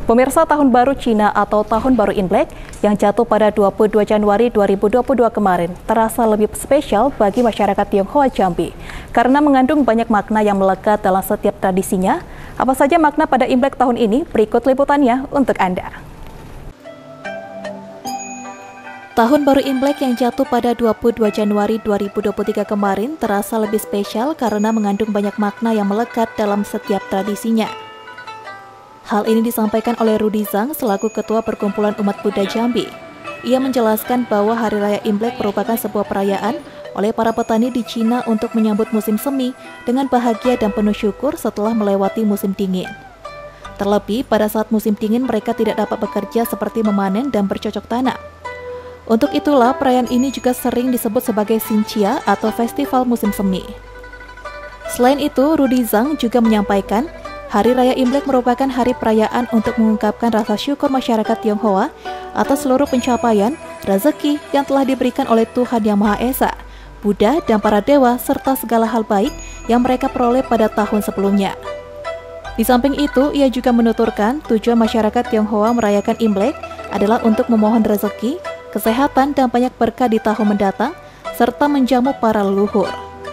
Pemirsa, Tahun Baru Cina atau Tahun Baru Imlek yang jatuh pada 22 Januari 2022 kemarin terasa lebih spesial bagi masyarakat Tionghoa Jambi karena mengandung banyak makna yang melekat dalam setiap tradisinya. Apa saja makna pada Imlek tahun ini? Berikut liputannya untuk Anda. Tahun Baru Imlek yang jatuh pada 22 Januari 2023 kemarin terasa lebih spesial karena mengandung banyak makna yang melekat dalam setiap tradisinya. Hal ini disampaikan oleh Rudy Zhang selaku Ketua Perkumpulan Umat Buddha Jambi. Ia menjelaskan bahwa Hari Raya Imlek merupakan sebuah perayaan oleh para petani di Cina untuk menyambut musim semi dengan bahagia dan penuh syukur setelah melewati musim dingin. Terlebih pada saat musim dingin mereka tidak dapat bekerja seperti memanen dan bercocok tanam. Untuk itulah perayaan ini juga sering disebut sebagai Xinjia atau Festival Musim Semi. Selain itu, Rudy Zhang juga menyampaikan Hari Raya Imlek merupakan hari perayaan untuk mengungkapkan rasa syukur masyarakat Tionghoa atas seluruh pencapaian, rezeki yang telah diberikan oleh Tuhan Yang Maha Esa, Buddha dan para dewa serta segala hal baik yang mereka peroleh pada tahun sebelumnya. Di samping itu, ia juga menuturkan tujuan masyarakat Tionghoa merayakan Imlek adalah untuk memohon rezeki, kesehatan dan banyak berkah di tahun mendatang serta menjamu para leluhur.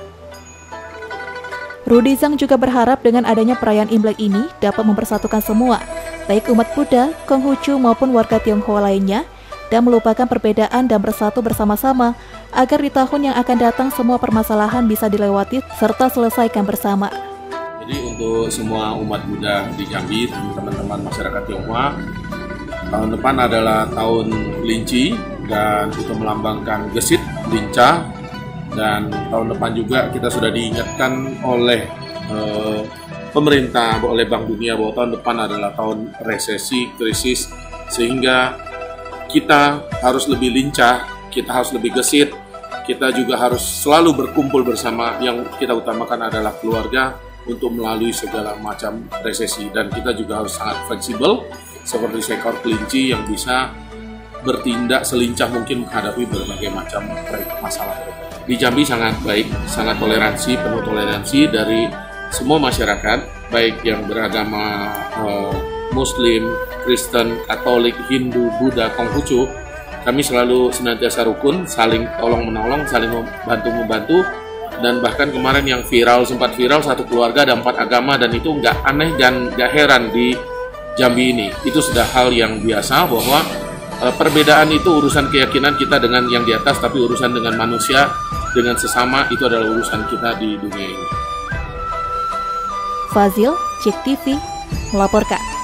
Rudy Zhang juga berharap dengan adanya perayaan Imlek ini dapat mempersatukan semua, baik umat Buddha, Konghucu maupun warga Tionghoa lainnya, dan melupakan perbedaan dan bersatu bersama-sama agar di tahun yang akan datang semua permasalahan bisa dilewati serta selesaikan bersama. Jadi untuk semua umat Buddha di Jambi, teman-teman masyarakat Tionghoa, tahun depan adalah tahun kelinci dan itu melambangkan gesit, lincah. Dan tahun depan juga kita sudah diingatkan oleh pemerintah, oleh Bank Dunia bahwa tahun depan adalah tahun resesi, krisis, sehingga kita harus lebih lincah, kita harus lebih gesit, kita juga harus selalu berkumpul bersama. Yang kita utamakan adalah keluarga untuk melalui segala macam resesi, dan kita juga harus sangat fleksibel seperti seekor kelinci yang bisa bertindak selincah mungkin menghadapi berbagai macam masalah. Di Jambi sangat baik, sangat toleransi, penuh toleransi dari semua masyarakat, baik yang beragama Muslim, Kristen, Katolik, Hindu, Buddha, Konghucu. Kami selalu senantiasa rukun, saling tolong-menolong, saling membantu-membantu, dan bahkan kemarin yang sempat viral satu keluarga ada 4 agama, dan itu nggak aneh dan nggak heran di Jambi ini. Itu sudah hal yang biasa bahwa perbedaan itu urusan keyakinan kita dengan yang di atas, tapi urusan dengan manusia, dengan sesama, itu adalah urusan kita di dunia ini. Fazil, JEK TV, melaporkan.